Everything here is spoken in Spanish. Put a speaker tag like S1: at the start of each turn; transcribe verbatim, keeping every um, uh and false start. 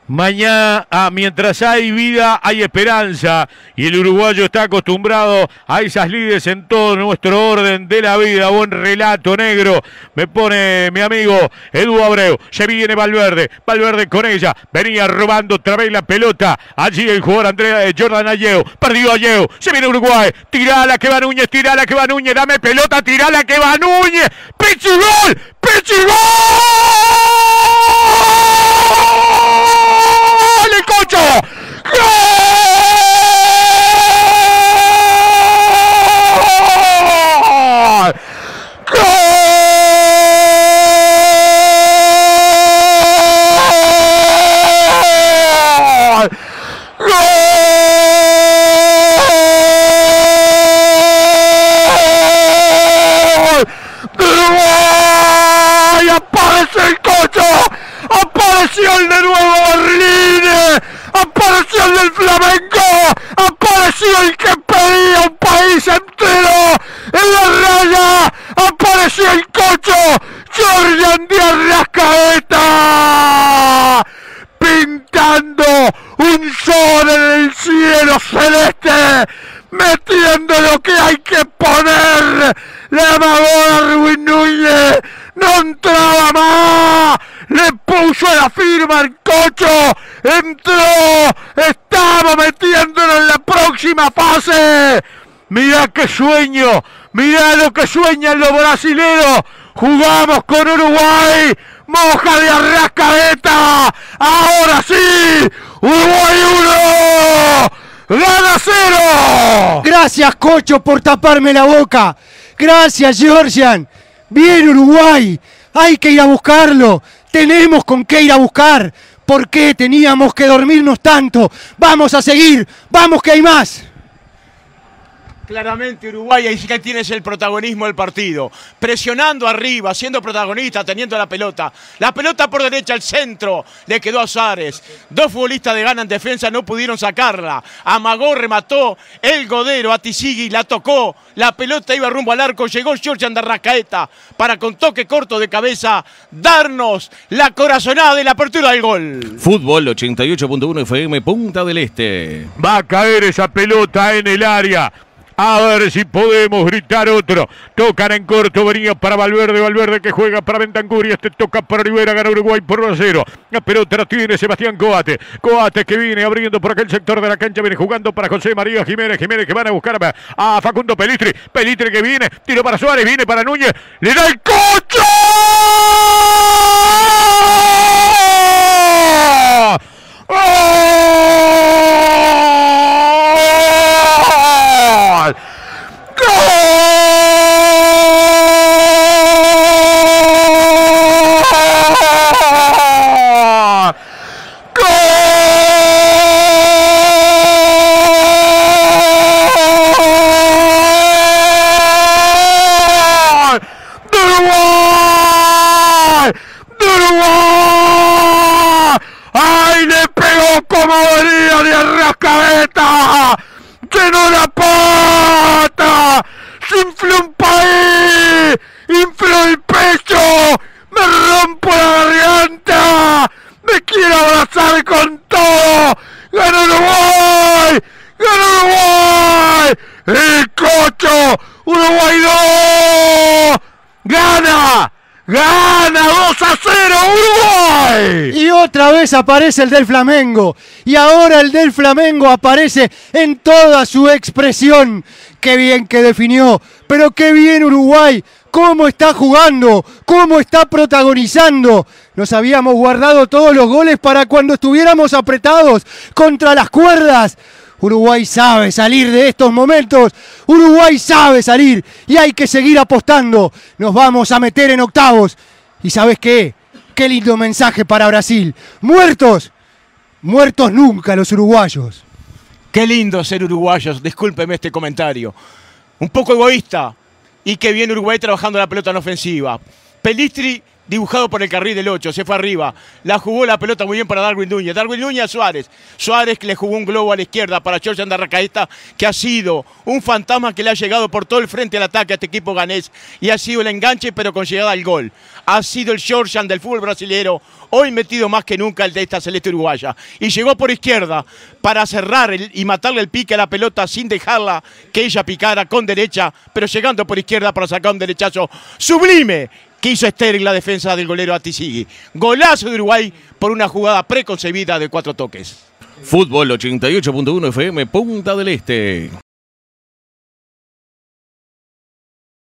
S1: Mañana, ah, mientras hay vida, hay esperanza. Y el uruguayo está acostumbrado a esas lides en todo nuestro orden de la vida. Buen relato, negro. Me pone mi amigo Edu Abreu. Se viene Valverde. Valverde con ella. Venía robando otra vez la pelota. Allí el jugador Andrea eh, Jordan Ayew. Perdió Ayew. Se viene Uruguay. Tirala que va Núñez. Tirala que va Núñez. Dame pelota. Tirala que va Núñez. ¡Pichi gol! ¡Pichi gol! ¡El Cocho! ¡Gol! ¡Gol! ¡Gol! ¡Uruguay! ¡Aparece el Cocho! ¡Apareció el de nuevo Berlín! ¡Apareció el del Flamengo! ¡Apareció el que pedía un país entero en la raya! ¡Apareció el Cocho! ¡Jordan de Arrascaeta! Pintando un sol en el cielo celeste, metiendo lo que hay que poner. La amagó Darwin Núñez, no entraba más, le puso la firma al Cocho, entró, estamos metiéndolo en la próxima fase. Mirá qué sueño, mirá lo que sueñan los brasileros. Jugamos con Uruguay, Moja de Arrascaeta, ahora sí, Uruguay uno, gana cero.
S2: Gracias, Cocho, por taparme la boca. Gracias, Georgian. Bien, Uruguay. Hay que ir a buscarlo. Tenemos con qué ir a buscar. ¿Por qué teníamos que dormirnos tanto? Vamos a seguir. Vamos que hay más.
S3: Claramente Uruguay ahí sí que tienes el protagonismo del partido, presionando arriba, siendo protagonista, teniendo la pelota. La pelota por derecha al centro, le quedó a Suárez. Dos futbolistas de Gana en defensa no pudieron sacarla. Amagó, remató, el Godero, Atisigui la tocó. La pelota iba rumbo al arco, llegó Jordan de Arrascaeta para con toque corto de cabeza darnos la corazonada de la apertura del gol.
S4: Fútbol ochenta y ocho punto uno F M, Punta del Este.
S1: Va a caer esa pelota en el área. A ver si podemos gritar otro. Tocan en corto, venía para Valverde. Valverde que juega para Bentancur y este toca para Rivera. Gana Uruguay por uno a cero. La pelota la tiene Sebastián Coate. Coate que viene abriendo por aquel sector de la cancha. Viene jugando para José María Jiménez. Jiménez que van a buscar a Facundo Pelistri. Pelistri que viene. Tiro para Suárez. Viene para Núñez. Le da el Cocho. ¡Llenó la pata! ¡Se infló un país! ¡Infló el pecho! ¡Me rompo la garganta! ¡Me quiero abrazar con todo! ¡Gana Uruguay! ¡Gana Uruguay! ¡El Cocho! ¡Uruguay dos! ¡Gana! ¡Gana dos a cero Uruguay!
S2: Y otra vez aparece el del Flamengo. Y ahora el del Flamengo aparece en toda su expresión. ¡Qué bien que definió! ¡Pero qué bien Uruguay! ¿Cómo está jugando? ¿Cómo está protagonizando? Nos habíamos guardado todos los goles para cuando estuviéramos apretados contra las cuerdas. Uruguay sabe salir de estos momentos, Uruguay sabe salir y hay que seguir apostando. Nos vamos a meter en octavos. ¿Y sabes qué? Qué lindo mensaje para Brasil. Muertos, muertos nunca los uruguayos.
S3: Qué lindo ser uruguayos, discúlpeme este comentario. Un poco egoísta y qué bien Uruguay trabajando la pelota en ofensiva. Pelistri dibujado por el carril del ocho, se fue arriba, la jugó la pelota muy bien para Darwin Núñez, Darwin Núñez a Suárez, Suárez que le jugó un globo a la izquierda para Georgian de Arrascaeta, que ha sido un fantasma que le ha llegado por todo el frente al ataque a este equipo ganés, y ha sido el enganche pero con llegada al gol, ha sido el Georgian del fútbol brasilero, hoy metido más que nunca el de esta celeste uruguaya, y llegó por izquierda para cerrar el, y matarle el pique a la pelota sin dejarla que ella picara con derecha, pero llegando por izquierda para sacar un derechazo sublime que hizo estéril la defensa del golero Atisigui. Golazo de Uruguay por una jugada preconcebida de cuatro toques.
S4: Fútbol ochenta y ocho punto uno F M, Punta del Este.